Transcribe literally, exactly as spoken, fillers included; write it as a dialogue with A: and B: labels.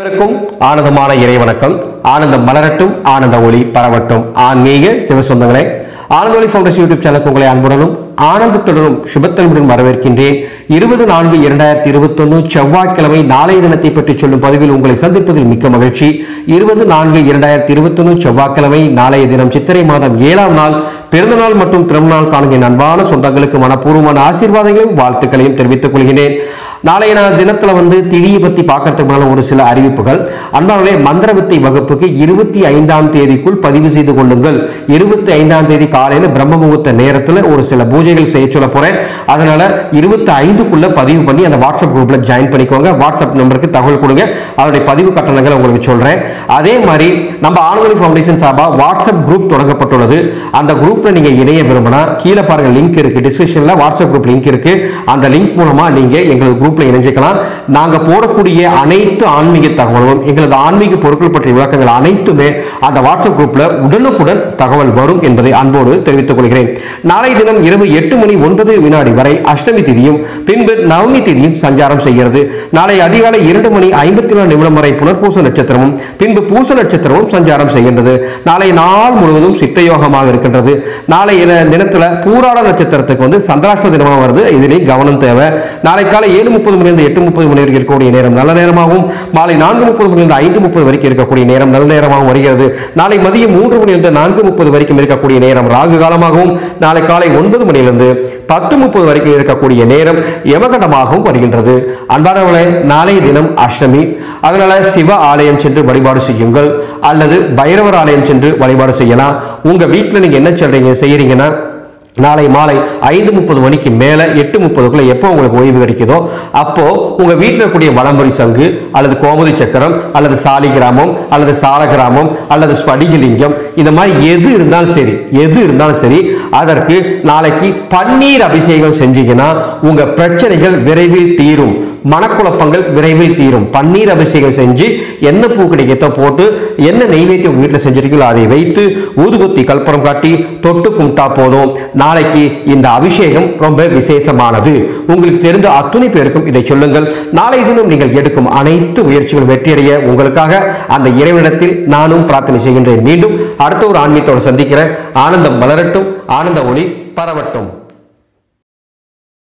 A: அனைவருக்கும் ஆனந்தமான இறை வணக்கம். ஆனந்தம் மலரட்டும், ஆனந்த ஒளி பரவட்டும். ஆன்மீக சிவசொந்தங்களே, ஆனந்த ஒளி ஃபவுண்டேஷன் யூடியூப் சேனலுக்கு உங்களை அன்புடனும் ஆனந்தத்துடனும் சுபத்தன்முடன் வரவேற்கின்றேன். இருபது நான்கு இரண்டாயிரத்தி இருபத்தி ஒன்னு செவ்வாய்க்கிழமை நாளைய தினத்தை பற்றி சொல்லும் பதிவில் உங்களை சந்திப்பதில் மிக்க மகிழ்ச்சி. இருபது நான்கு இரண்டாயிரத்தி இருபத்தி ஒன்னு செவ்வாய்க்கிழமை நாளைய தினம் சித்திரை மாதம் ஏழாம் நாள் பிறந்தநாள் மற்றும் திருநாள் காணும் என் அன்பான சொந்தங்களுக்கு மனப்பூர்வமான ஆசீர்வாதங்களையும் வாழ்த்துக்களையும் தெரிவித்துக் கொள்கிறேன். நாளைய தினத்துல வந்து திதியை பத்தி பார்க்கறதுக்கு முன்னால ஒரு சில அறிவிப்புகள். அன்பானவர்களே, மந்திரவித்தை வகுப்புக்கு இருபத்தி ஐந்தாம் தேதிக்குள் பதிவு செய்து கொள்ளுங்கள். இருபத்தி ஐந்தாம் தேதி காலையில பிரம்ம முகூர்த்த நேரத்துல ஒரு சில பூஜைகள் செய்ய சொல்ல போறேன். அதனால இருபத்தி ஐந்துக்குள்ள பதிவு பண்ணி அந்த வாட்ஸ்அப் குரூப்ல ஜாயின் பண்ணிக்கோங்க. வாட்ஸ்அப் நம்பருக்கு தகவல் கொடுங்க, அதனுடைய பதிவு கட்டணங்களை உங்களுக்கு சொல்றேன். அதே மாதிரி நம்ம ஆனந்த ஃபவுண்டேஷன் சார்பா வாட்ஸ்அப் குரூப் தொடங்கப்பட்டுள்ளது. அந்த குரூப்ல நீங்க இணைய விரும்பினா கீழே பாருங்க லிங்க் இருக்கு, டிஸ்கிரிப்ஷன்ல வாட்ஸ்அப் குரூப் லிங்க் இருக்கு. அந்த லிங்க் மூலமா நீங்க எங்களுக்கு குரூப்ல இணைஞ்சிக்கலாம். நாங்க போடக்கூடிய அனைத்து ஆன்மீக தகவலும், எங்களது ஆன்மீக பொருட்கள் பற்றிய விளக்கங்கள் அனைத்துமே அந்த வாட்ஸ்அப் குரூப்ல உடனுக்குடன் தகவல் வரும் என்பதை அன்போடு தெரிவித்துக் கொள்கிறேன். நாளை தினம் இரவு எட்டு மணி ஒன்பது வினாடி வரை அஷ்டமி திதியும் பின்பு நவமி திதியும் சஞ்சாரம் செய்கிறது. நாளை அதிகாலை இரண்டு மணி ஐம்பத்தி நாலு நிமிடம் வரை புனர்பூச நட்சத்திரமும் பின்பு பூச நட்சத்திரமும் சஞ்சாரம் செய்கின்றது. நாளை நாள் முழுவதும் சித்தயோகமாக இருக்கின்றது. நாளை தினத்துல பூராட நட்சத்திரத்துக்கு வந்து சந்திராஷ்ட தினமாக வருது. இதிலே கவனம் தேவை. நாளை காலை ஏழு முப்பது மணி எட்டு முப்பது மணி வரைக்கும் இருக்கக்கூடிய நேரம் நல்ல நேரமாகவும், மாலை நான்கு முப்பது மணி ஐந்து முப்பது வரைக்கும் இருக்கக்கூடிய நேரம் நல்ல நேரமாகவும் வருகிறது. நாளை மதியம் மூன்று மணியிலிருந்து நான்கு முப்பது வரைக்கும் இருக்கக்கூடிய நேரம் ராகு காலமாகவும், நாளை காலை ஒன்பது மணியிலிருந்து பத்து முப்பது வரைக்கும் இருக்கக்கூடிய நேரம் யமகண்டமாகவும் வருகின்றது. அன்பானவர்களே, நாளைய தினம் அஷ்டமி. அதனால சிவ ஆலயம் சென்று வழிபாடு செய்யுங்கள், அல்லது பைரவர் ஆலயம் சென்று வழிபாடு செய்யலாம். உங்க வீட்டில் நீங்க என்ன சொல்றீங்க செய்யறீங்கன்னா நாளை மாலை ஐந்து முப்பது மணிக்கு மேல எட்டு முப்பதுக்குள்ள எப்போ உங்களுக்கு ஓய்வு கிடைக்குதோ அப்போ உங்க வீட்டில் இருக்கக்கூடிய வலம்புரி சங்கு அல்லது கோமதி சக்கரம் அல்லது சாலி கிராமம் அல்லது சால கிராமம் அல்லது ஸ்படிகலிங்கம் இந்த மாதிரி எது இருந்தாலும் சரி எது இருந்தாலும் சரி அதற்கு நாளைக்கு பன்னீர் அபிஷேகம் செஞ்சீங்கன்னா உங்க பிரச்சனைகள் விரைவில் தீரும், மனக்குழப்பங்கள் விரைவில் தீரும். பன்னீர் அபிஷேகம் செஞ்சு என்ன பூ கிடைக்கத்தோ போட்டு என்ன நெய்வேத்தியம் வீட்டில் செஞ்சிருக்கீங்களோ அதை வைத்து ஊதுபத்தி கல்பரம் காட்டி தொட்டு கும்பிட்டா போதும். நாளைக்கு இந்த அபிஷேகம் ரொம்ப விசேஷமானது. உங்களுக்கு தெரிந்த அத்துணை பேருக்கும் இதை சொல்லுங்கள். நாளை தினம் நீங்கள் எடுக்கும் அனைத்து முயற்சிகள் வெற்றியடைய உங்களுக்காக அந்த இறைவனிடத்தில் நானும் பிரார்த்தனை செய்கின்றேன். மீண்டும் அடுத்த ஒரு ஆன்மீகத்தோடு சந்திக்கிறேன். ஆனந்தம் மலரட்டும், ஆனந்த ஒளி பரவட்டும்.